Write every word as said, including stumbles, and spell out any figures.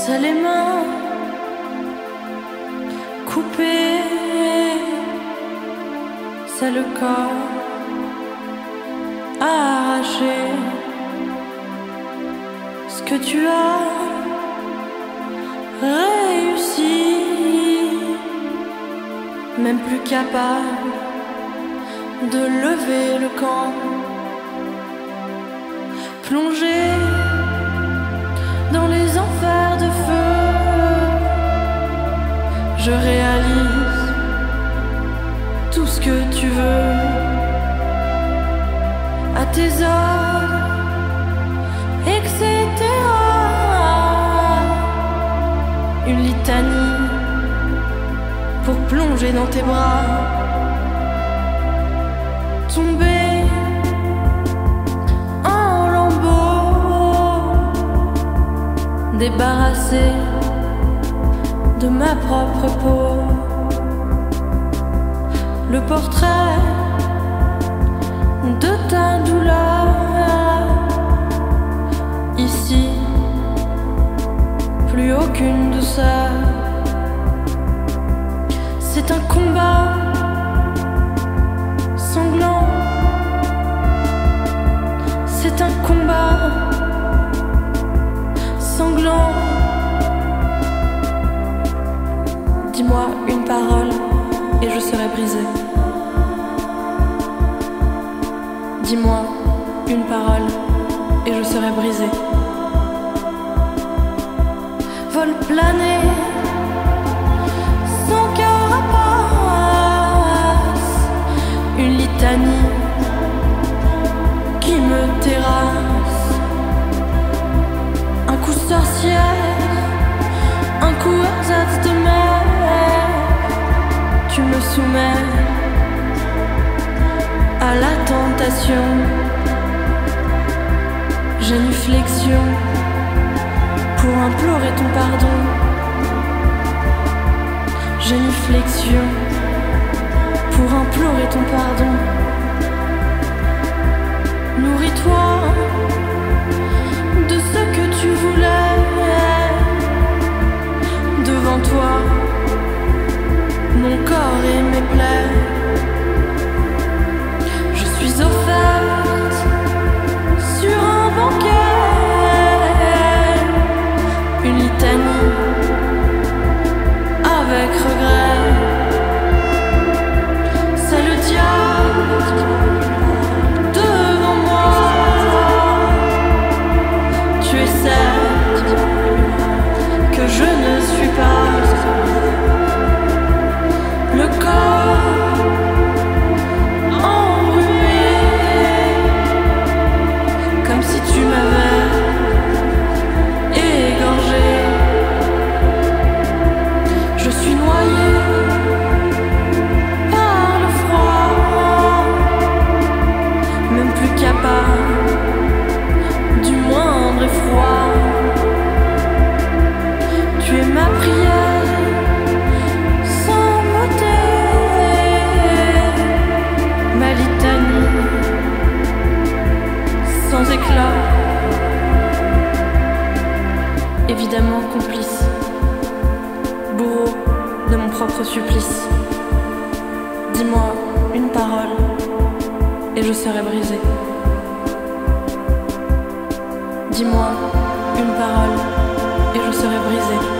C'est les mains coupées, c'est le corps arraché. Ce que tu as réussi, même plus capable de lever le camp, plongé dans les enfers de feu. Je réalise tout ce que tu veux à tes ordres, et cetera. Une litanie pour plonger dans tes bras, tomber en lambeaux, débarrassé de ma propre peau. Le portrait de ta douleur, ici plus aucune douceur. C'est un combat sanglant, c'est un combat sanglant. Dis-moi une parole et je serai brisé. Dis-moi une parole et je serai brisé. Vol plané sans carapace, une litanie qui me terrasse. Un coup sorcière, un coup ersatz de mer. Tu me soumets à la tentation. Génuflexion pour implorer ton pardon. Génuflexion pour implorer ton pardon. Nourris-toi de ce que tu voulais. Devant toi, mon corps et mes plaies. Je suis offerte sur un banquet, une litanie avec regret. C'est le diable devant moi. Tu es celle que je ne suis pas. Le corps enrhumé, comme si tu m'avais égorgé. Je suis noyé par le froid, même plus capable du moindre effroi. Tu es ma prière sans motet, ma litanie sans éclat. Évidemment complice, bourreau de mon propre supplice. Dis-moi une parole et je serai brisé. Dis-moi une parole et je serai brisé.